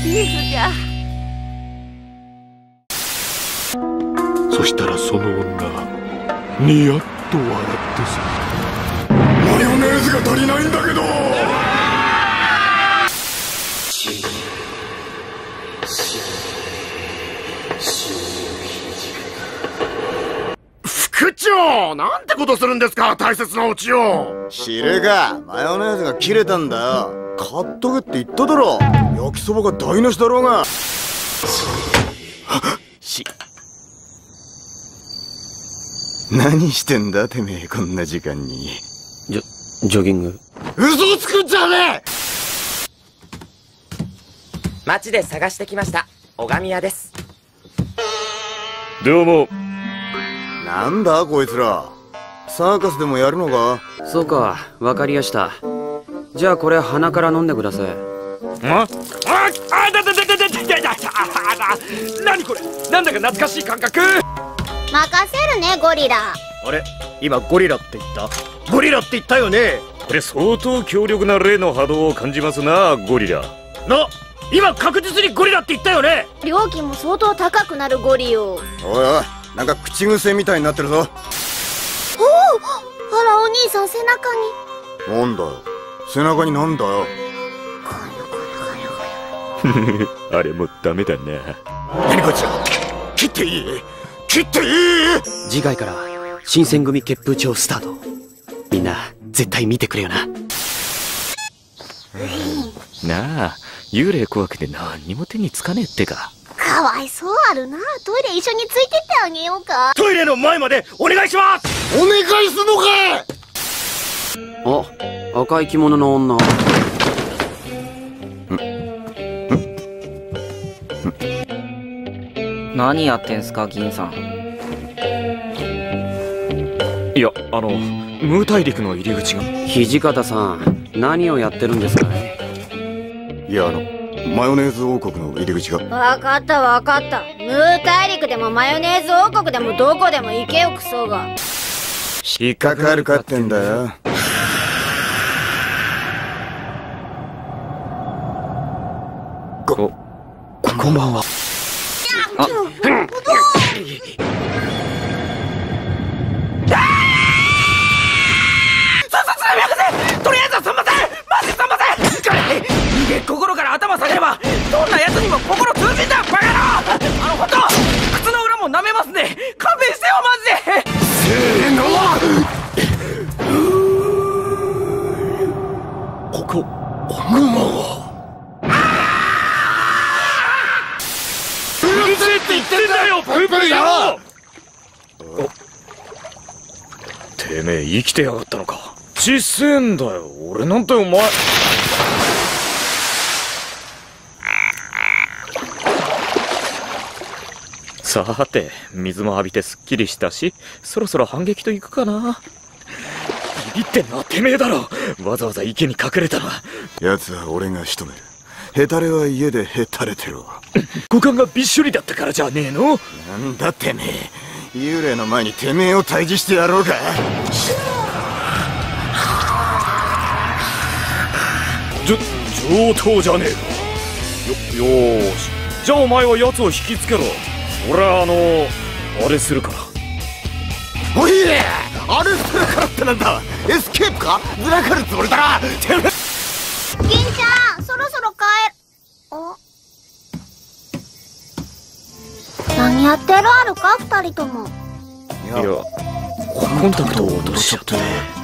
ーズじゃ。 そしたらその女がニヤッと笑ってさ、マヨネーズが足りないんだけど。副長、なんてことするんですか、大切なオチを。 知るか、マヨネーズが切れたんだよ。買っとけって言っただろ。焼きそばが台無しだろうが。何してんだてめえ、こんな時間に。 ジョギング。 嘘をつくんじゃねえ。 街で探してきました。拝み屋です。 どうも。 なんだこいつら、サーカスでもやるのか。 そうか、わかりやした。じゃあこれ鼻から飲んでください。 何これ、なんだか懐かしい感覚。 任せるね、ゴリラ。 あれ、今ゴリラって言った？ゴリラって言ったよね。 これ相当強力な霊の波動を感じますな、ゴリラ。 今確実にゴリラって言ったよね。 料金も相当高くなるゴリよ。 おいおい、なんか口癖みたいになってるぞ。 おお、あらお兄さん、背中に。 なんだよ、背中になんだよ。 あれもダメだな。 何こいつら、切っていい？切っていい？ 次回から新選組血風帳スタート。みんな絶対見てくれよな。 なあ、幽霊怖くて何にも手につかねえってか。 かわいそうあるな。トイレ一緒についてってあげようか。 トイレの前までお願いします。 お願いすんのか。 あ、赤い着物の女。 何やってんすか、銀さん。 いや、ムー大陸の入り口が。 土方さん、何をやってるんですかね。 いや、マヨネーズ王国の入り口が。 わかったわかった。ムー大陸でもマヨネーズ王国でもどこでも行けよ、クソが。 引っかかるかってんだよ。 こんばんは。 とりあえずはすんません。マジすんません。人間心から頭下げればどんな奴にも心通じんだ、バカ野郎。ほんと靴の裏も舐めますんで勘弁してよ、マジで。 せーの。 こんばんは。 うるせえって言ってんだよ、プープー野郎。 てめえ生きてやがったのか。ちっせえんだよ、俺なんてお前。さて、水も浴びてすっきりしたし、そろそろ反撃といくかな。ビビってんのはてめえだろ。わざわざ池に隠れたのは。 奴は俺が仕留める。ヘタレは家でヘタレてろ。 股間がびっしょりだったからじゃねえの。 なんだてめえ、幽霊の前にてめえを退治してやろうか。 上等じゃねえか。よーし、じゃあお前は奴を引きつけろ。俺はあれするから。 おい、あれするからってなんだ。エスケープか、ずらかるつもりだな。てめえ。 銀ちゃん、そろそろ帰る。何やってるあるか、二人とも。 いや、コンタクトを落としちゃって。